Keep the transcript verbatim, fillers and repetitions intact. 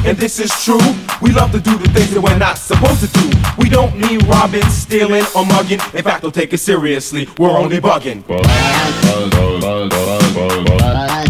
and this is true. We love to do the things that we're not supposed to do. We don't mean robbing, stealing, or mugging. In fact, don't take it seriously, we're only bugging.